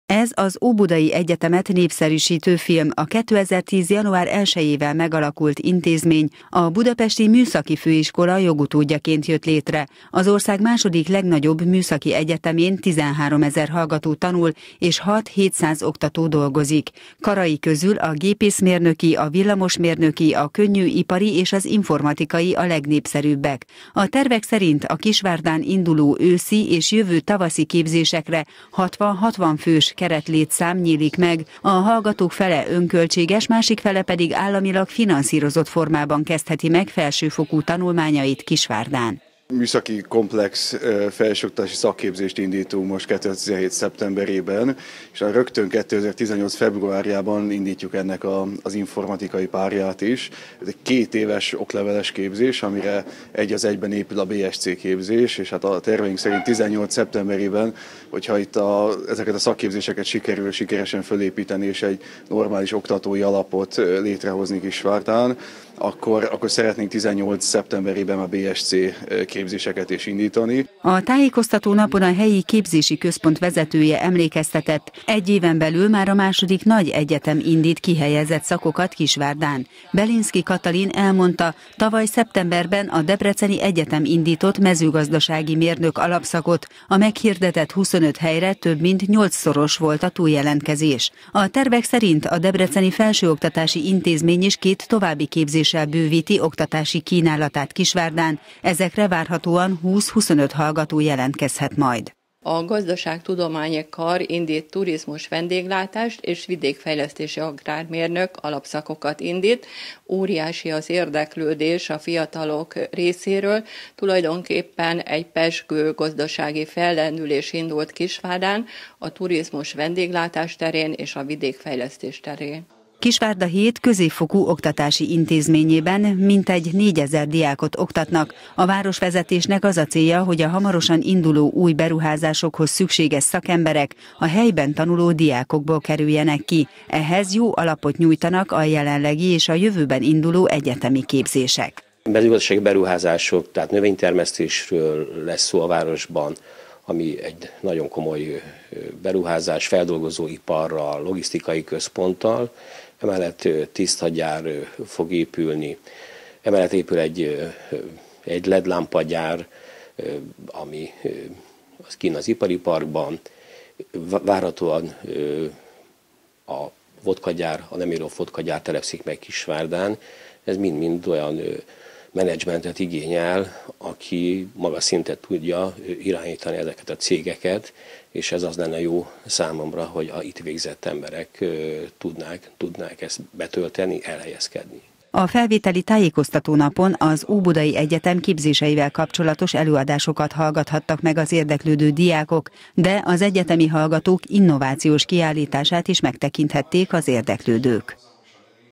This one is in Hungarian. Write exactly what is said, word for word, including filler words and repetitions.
Ez az Óbudai Egyetemet népszerűsítő film, a kétezer-tíz. január elsejével megalakult intézmény, a Budapesti Műszaki Főiskola jogutódjaként jött létre. Az ország második legnagyobb műszaki egyetemén tizenháromezer hallgató tanul, és hat-hétszáz oktató dolgozik. Karai közül a gépészmérnöki, a villamosmérnöki, a könnyűipari és az informatikai a legnépszerűbbek. A tervek szerint a Kisvárdán induló őszi és jövő tavaszi képzésekre hatvan-hatvan fős keretlétszám nyílik meg, a hallgatók fele önköltséges, másik fele pedig államilag finanszírozott formában kezdheti meg felsőfokú tanulmányait Kisvárdán. Műszaki komplex felsőoktatási szakképzést indítunk most kétezer-tizenhét. szeptemberében, és rögtön kétezer-tizennyolc. februárjában indítjuk ennek a, az informatikai párját is. Ez egy két éves okleveles képzés, amire egy az egyben épül a bé es cé képzés, és hát a terveink szerint tizennyolc. szeptemberében, hogyha itt a, ezeket a szakképzéseket sikerül sikeresen fölépíteni, és egy normális oktatói alapot létrehozni Kisvárdán, akkor, akkor szeretnénk tizennyolc. szeptemberében a bé es cé képzéseket is indítani. A tájékoztató napon a helyi képzési központ vezetője emlékeztetett, egy éven belül már a második nagy egyetem indít kihelyezett szakokat Kisvárdán. Belinszky Katalin elmondta, tavaly szeptemberben a Debreceni Egyetem indított mezőgazdasági mérnök alapszakot, a meghirdetett huszonöt helyre több mint nyolcszoros volt a túljelentkezés. A tervek szerint a Debreceni Felsőoktatási Intézmény is két további képzéssel bővíti oktatási kínálatát Kisvárdán, ezekre várhatóan húsz-huszonöt hallgató jelentkezhet majd. A Gazdaságtudományi Kar indít turizmus vendéglátást és vidékfejlesztési agrármérnök alapszakokat indít. Óriási az érdeklődés a fiatalok részéről. Tulajdonképpen egy pezsgő gazdasági fellendülés indult Kisvárdán, a turizmus vendéglátás terén és a vidékfejlesztés terén. Kisvárda hét középfokú oktatási intézményében mintegy négyezer diákot oktatnak. A városvezetésnek az a célja, hogy a hamarosan induló új beruházásokhoz szükséges szakemberek a helyben tanuló diákokból kerüljenek ki. Ehhez jó alapot nyújtanak a jelenlegi és a jövőben induló egyetemi képzések. Mezőgazdasági beruházások, tehát növénytermesztésről lesz szó a városban, ami egy nagyon komoly beruházás, feldolgozóiparral, logisztikai központtal. Emellett tisztagyár fog épülni, emellett épül egy, egy el é dé lámpagyár, ami az kint az ipari parkban. Várhatóan a vodkagyár, a Nemírov vodkagyár telepszik meg Kisvárdán. Ez mind-mind olyan menedzsmentet igényel, aki magas szinten tudja irányítani ezeket a cégeket, és ez az lenne jó számomra, hogy a itt végzett emberek tudnák, tudnák ezt betölteni, elhelyezkedni. A felvételi tájékoztató napon az Óbudai Egyetem képzéseivel kapcsolatos előadásokat hallgathattak meg az érdeklődő diákok, de az egyetemi hallgatók innovációs kiállítását is megtekinthették az érdeklődők.